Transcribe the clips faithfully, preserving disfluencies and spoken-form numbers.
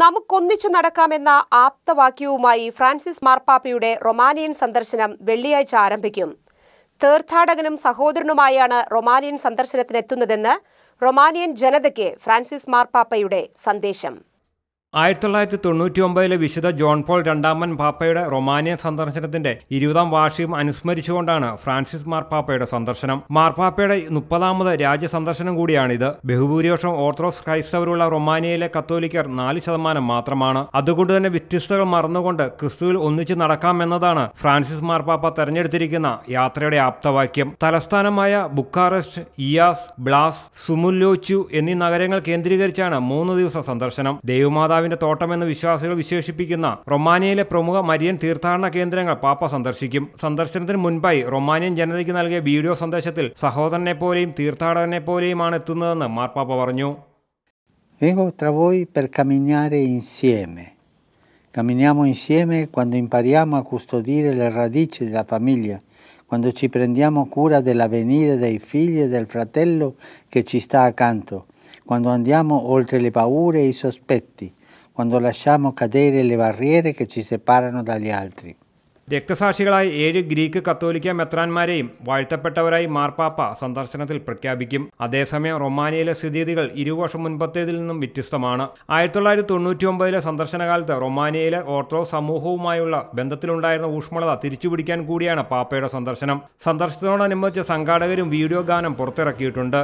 നമുക്കൊന്നിച്ചു നടക്കാമെന്ന ആപ്തവാക്യവുമായി Francis മാർപ്പാപ്പയുടെ Romanian സന്ദർശനം വെള്ളിയാഴ്ച ആരംഭിക്കും. തീർത്ഥാടകനും സഹോദരനുമായാണ് റൊമാനിയൻ സന്ദർശനത്തിനെത്തുന്നതെന്ന് റൊമാനിയൻ ജനതയ്ക്ക് ഫ്രാൻസിസ് മാർപ്പാപ്പയുടെ സന്ദേശം. ആയിരത്തി തൊള്ളായിരത്തി തൊണ്ണൂറ്റി ഒമ്പതിലെ വിശുദ്ധ ജോൺ പോൾ രണ്ടാമൻ പാപ്പയുടെ റൊമാനിയൻ സന്ദർശനത്തിന്റെ ഇരുപതാം വാർഷികം അനുസ്മരിച്ചുകൊണ്ടാണ് ഫ്രാൻസിസ് മാർപ്പാപ്പയുടെ സന്ദർശനം. മാർപ്പാപ്പയുടെ മുപ്പതാമത് രാജ്യ സന്ദർശനം കൂടിയാണിത്. ബഹുഭൂരിപക്ഷം ഓർത്തഡോക്സ് ക്രൈസ്തവരുള്ള റൊമാനിയയിലെ കത്തോലിക്കർ നാല് ശതമാനം മാത്രമാണ്. അതുകൊണ്ട് തന്നെ വ്യത്യസ്തകൾ മറന്നുകൊണ്ട് ക്രിസ്തുവിൽ ഒന്നിച്ച് നടക്കാമെന്നതാണ് ഫ്രാൻസിസ് മാർപ്പാപ്പ തെരഞ്ഞെടുത്തിരിക്കുന്ന യാത്രയുടെ ആപ്തവാക്യം. തലസ്ഥാനമായ ബുക്കാറസ്റ്റ്, ഇയാസ്, ബ്ലാസ്, സുമുല്ലോച്ചു എന്നീ നഗരങ്ങൾ കേന്ദ്രീകരിച്ചാണ് മൂന്ന് ദിവസ സന്ദർശനം. ദൈവമാതാ ിന്റെ തോട്ടമെന്ന് വിശ്വാസികൾ വിശേഷിപ്പിക്കുന്ന റൊമാനിയയിലെ പ്രമുഖ മരിയൻ തീർത്ഥാടന കേന്ദ്രങ്ങൾ പാപ്പ സന്ദർശിക്കും. സന്ദർശനത്തിന് മുൻപായി റൊമാനിയൻ ജനതയ്ക്ക് നൽകിയ വീഡിയോ സന്ദേശത്തിൽ സഹോദരനെ പോലെയും തീർത്ഥാടകനെ പോലെയുമാണ് എത്തുന്നതെന്ന് മാർപ്പാപ്പ പറഞ്ഞു. Vengo tra voi per camminare insieme. Camminiamo insieme quando impariamo a custodire le radici della famiglia, quando ci prendiamo cura dell'avvenire dei figli e del fratello che ci sta accanto, quando andiamo oltre le paure e i sospetti, quando lasciamo cadere le barriere che ci separano dagli altri. രക്തസാക്ഷികളായ ഏഴ് Greek കത്തോലിക്ക മെത്രാന്മാരെയും വാഴ്ത്തപ്പെട്ടവരായി മാർപ്പാപ്പ സന്ദർശനത്തിൽ പ്രഖ്യാപിക്കും. അതേസമയം റൊമാനിയയിലെ സ്ഥിതിഗതികൾ ഇരുവർഷം മുൻപത്തേതിൽ നിന്നും വ്യത്യസ്തമാണ്. ആയിരത്തി തൊള്ളായിരത്തി തൊണ്ണൂറ്റി ഒമ്പതിലെ സന്ദർശനകാലത്ത് റൊമാനിയയിലെ ഓർത്തഡോക്സ് സമൂഹവുമായുള്ള ബന്ധത്തിലുണ്ടായിരുന്ന ഊഷ്മളത തിരിച്ചുപിടിക്കാൻ കൂടിയാണ് പാപ്പയുടെ സന്ദർശനം. സന്ദർശനത്തോടനുബന്ധിച്ച് സംഘാടകരും വീഡിയോ ഗാനം പുറത്തിറക്കിയിട്ടുണ്ട്.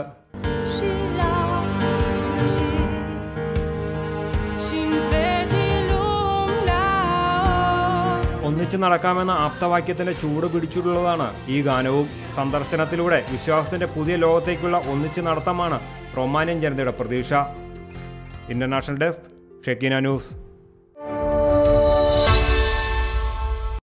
ഒന്നിച്ച് നടക്കാമെന്ന ആപ്തവാക്യത്തിന്റെ ചൂട് പിടിച്ചിട്ടുള്ളതാണ് ഈ ഗാനവും. സന്ദർശനത്തിലൂടെ വിശ്വാസത്തിന്റെ പുതിയ ലോകത്തേക്കുള്ള ഒന്നിച്ച് നടത്തമാണ് റൊമാനിയൻ ജനതയുടെ പ്രതീക്ഷ. International desk, Shekinah news.